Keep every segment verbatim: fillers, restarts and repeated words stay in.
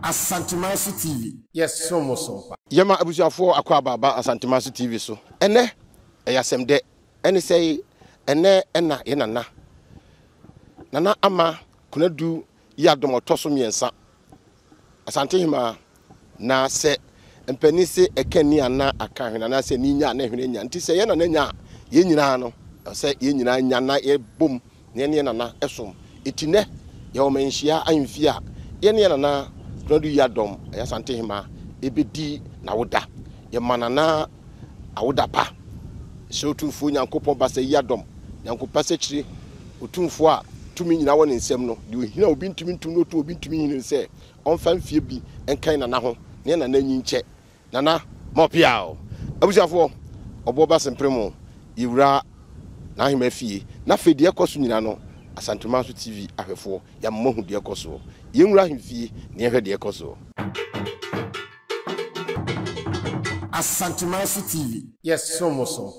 Asantemasi T V. Yes, so much so. Yama abusuafo akwa baba Asantemasi T V so. Ene eyasem de ene say ene ena ye nana. Nana ama kunadu yadom otoso miensa. Asante hima na se empani se ekani ana aka hwena na se ni nya na hwena nya nti se ye nana nya ye nyina no se ye nyina nya na ye bom ne ne nana esom etine ye o menhia anfia ye ne nana kunadu yadom Asante hima ebedi na woda ye manana awoda pa so tumfu nyankopon ba se yadom nyankopa se chiri otumfu a tumi nyina won nsem no de ohina obi ntumi ntum no to obi ntumi hin se onfa mfie bi enkan na na ho ne na na nyinche nana mopiao abusiafo obo ba sempremo yiwura na ahema fie na fedi ekoso nyina no Asantemasi T V ahwefo ya mmohu de ekoso yenwura ahemfie ne ehwe de ekoso Asantemasi T V. Yes, so much so.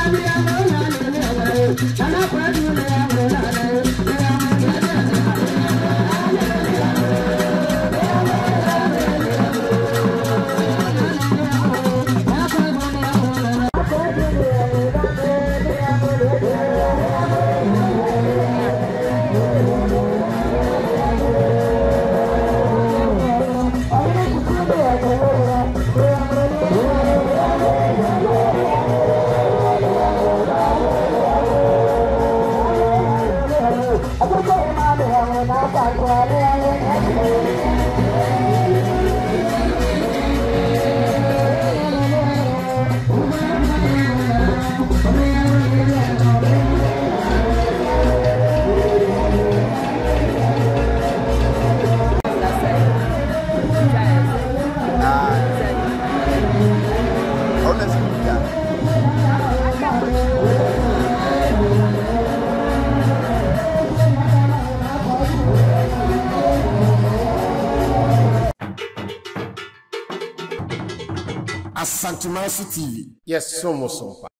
Asante Masu T V. Yes, somos.